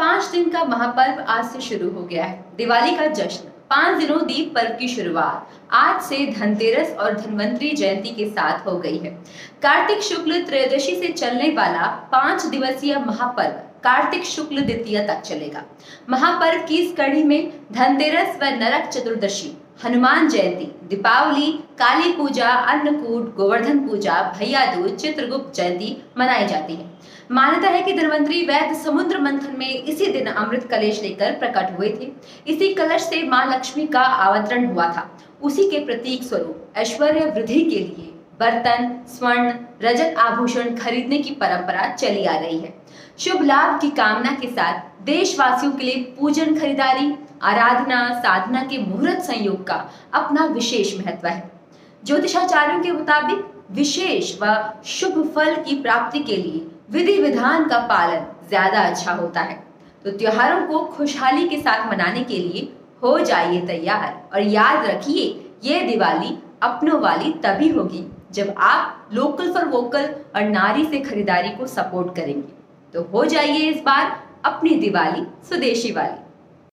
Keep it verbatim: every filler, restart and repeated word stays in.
पांच दिन का महापर्व आज से शुरू हो गया है। दिवाली का जश्न, पांच दिनों दीप पर्व की शुरुआत आज से धनतेरस और धन्वंतरी जयंती के साथ हो गई है। कार्तिक शुक्ल त्रयोदशी से चलने वाला पांच दिवसीय महापर्व कार्तिक शुक्ल द्वितीय तक चलेगा। महापर्व की इस कड़ी में धनतेरस व नरक चतुर्दशी, हनुमान जयंती, दीपावली, काली पूजा, अन्नकूट, गोवर्धन पूजा, भैया दूज, चित्रगुप्त जयंती मनाई जाती है। मान्यता है कि धन्वंतरी वैद्य समुद्र मंथन में इसी दिन अमृत कलश लेकर प्रकट हुए थे। इसी कलश से मां लक्ष्मी का अवतरण हुआ था। उसी के प्रतीक स्वरूप ऐश्वर्य वृद्धि के लिए बर्तन, स्वर्ण, रजत आभूषण खरीदने की परंपरा चली आ रही है। शुभ लाभ की कामना के साथ देशवासियों के लिए पूजन, खरीदारी, आराधना, साधना के मुहूर्त संयोग का अपना विशेष महत्व है। ज्योतिषाचार्यों के मुताबिक विशेष व शुभ फल की प्राप्ति के लिए विधि विधान का पालन ज्यादा अच्छा होता है। तो त्योहारों को खुशहाली के साथ मनाने के लिए हो जाइए तैयार और याद रखिए, ये दिवाली अपनों वाली तभी होगी जब आप लोकल फॉर वोकल और नारी से खरीदारी को सपोर्ट करेंगे। तो हो जाइए इस बार अपनी दिवाली स्वदेशी वाली।